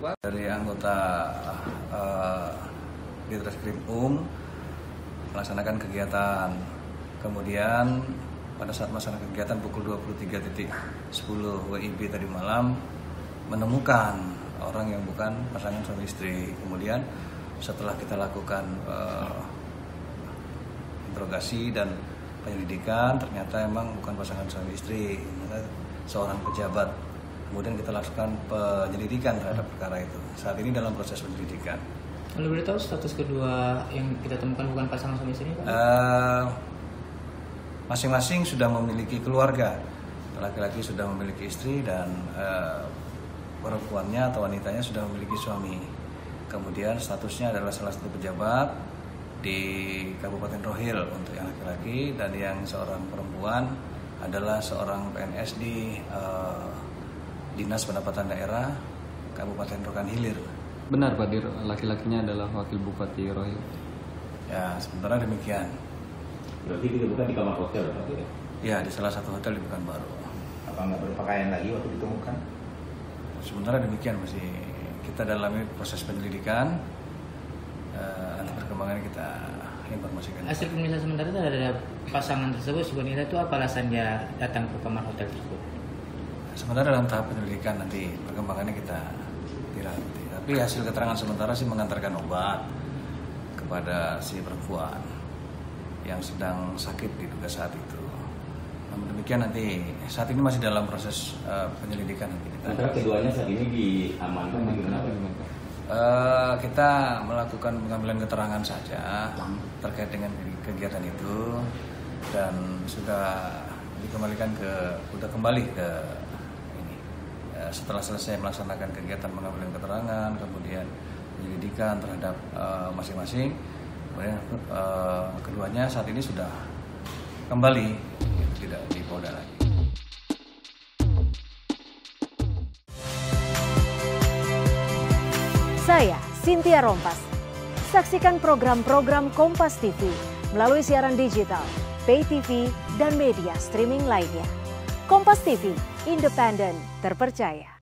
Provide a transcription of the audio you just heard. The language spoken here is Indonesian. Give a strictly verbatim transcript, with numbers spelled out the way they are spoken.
Pak? Dari anggota uh, Ditreskrim Um melaksanakan kegiatan. Kemudian pada saat melaksanakan kegiatan pukul dua puluh tiga sepuluh W I B tadi malam menemukan orang yang bukan pasangan suami istri. Kemudian setelah kita lakukan uh, interogasi dan penyelidikan, ternyata emang bukan pasangan suami istri, seorang pejabat. Kemudian kita lakukan penyelidikan terhadap perkara itu. Saat ini dalam proses penyelidikan. Anda boleh tahu status kedua yang kita temukan bukan pasangan suami istri, Pak? Uh, masing-masing sudah memiliki keluarga. Laki-laki sudah memiliki istri dan uh, perempuannya atau wanitanya sudah memiliki suami. Kemudian statusnya adalah salah satu pejabat di Kabupaten Rohil untuk yang laki-laki, dan yang seorang perempuan adalah seorang P N S di uh, Dinas Pendapatan Daerah Kabupaten Rokan Hilir. Benar Pak Dir, laki-lakinya adalah wakil Bupati Rohil. Ya, sementara demikian. Berarti ditemukan di kamar hotel, Pak Dir? Ya, di salah satu hotel di Pekanbaru. Apa nggak berpakaian lagi waktu ditemukan? Sementara demikian, masih kita dalami proses penyelidikan. Uh, nanti perkembangannya kita informasikan. Hasil pemeriksaan sementara terhadap pasangan tersebut sebenarnya itu apa alasannya datang ke kamar hotel tersebut? Sementara dalam tahap penyelidikan, nanti perkembangannya kita tidak ngerti. Tapi hasil keterangan sementara sih mengantarkan obat kepada si perempuan yang sedang sakit diduga saat itu. Namun demikian nanti saat ini masih dalam proses uh, penyelidikan nanti kita. Sementara keduanya saat ini diamankan di mana? Uh, kita melakukan pengambilan keterangan saja terkait dengan kegiatan itu, dan sudah dikembalikan ke, sudah kembali ke ini. Uh, setelah selesai melaksanakan kegiatan pengambilan keterangan, kemudian penyelidikan terhadap uh, masing-masing, kemudian uh, keduanya saat ini sudah kembali, tidak di Polda lagi. Saya Cynthia Rompas. Saksikan program-program Kompas T V melalui siaran digital, pay T V, dan media streaming lainnya. Kompas T V, independen, terpercaya.